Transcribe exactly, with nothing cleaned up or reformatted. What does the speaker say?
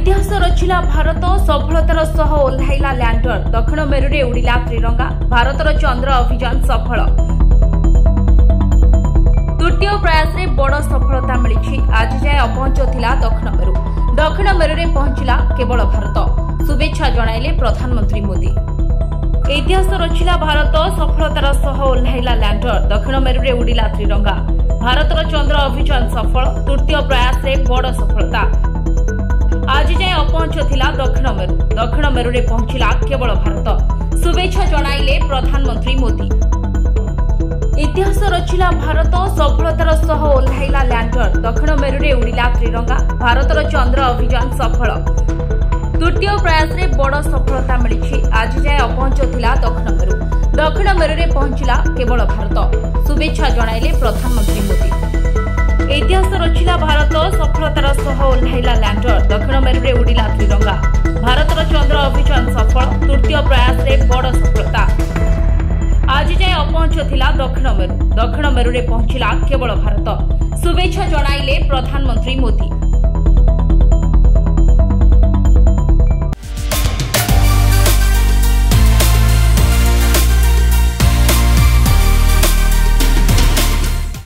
इतिहास रचिला भारत सफलतार सह ओह्लाइला लैंडर दक्षिण मेरुरे उड़िला त्रिरंगा भारतर चंद्र अभियान सफल। तृतीय प्रयास रे बड़ सफलता मिली। आज जाए अपहंच थिला दक्षिण मेरु दक्षिण मेरुरे पहुंचला केवल भारत। शुभेच्छा जणाइले प्रधानमंत्री मोदी। इतिहास रचिला भारत सफलतार सह ओह्लाइला लैंडर दक्षिण मेरुरे उड़िला त्रिरंगा भारतर चंद्र अभियान सफल। तृतीय प्रयास रे बड़ सफलता। आज जाए अपहंच थिला दक्षिण मेरु दक्षिण मेरुरे पहुंचला केवल भारत। शुभेच्छा जणाइले प्रधानमंत्री मोदी। इतिहास रचिला भारत सफलतार सह ओह्लाइला लैंडर दक्षिण मेरुरे उड़िला त्रिरंगा भारतर चंद्र अभियान सफल। तृतीय प्रयास रे बड़ सफलता मिली। आज जाए अपहंच थिला दक्षिण मेरु दक्षिण मेरुरे पहुंचला केवल भारत। शुभेच्छा जणाइले प्रधानमंत्री मोदी। इतिहास रचिला भारत सफलतार सह ओह्लाइला लैंडर दक्षिण मेरुरे उड़िला त्रिरंगा भारतर चंद्र अभियान सफल। तृतीय प्रयास रे बड़ सफलता। आज जाए अपहंच थिला दक्षिण मेरु दक्षिण मेरुरे पहुंचला केवल भारत। शुभेच्छा जणाइले प्रधानमंत्री मोदी।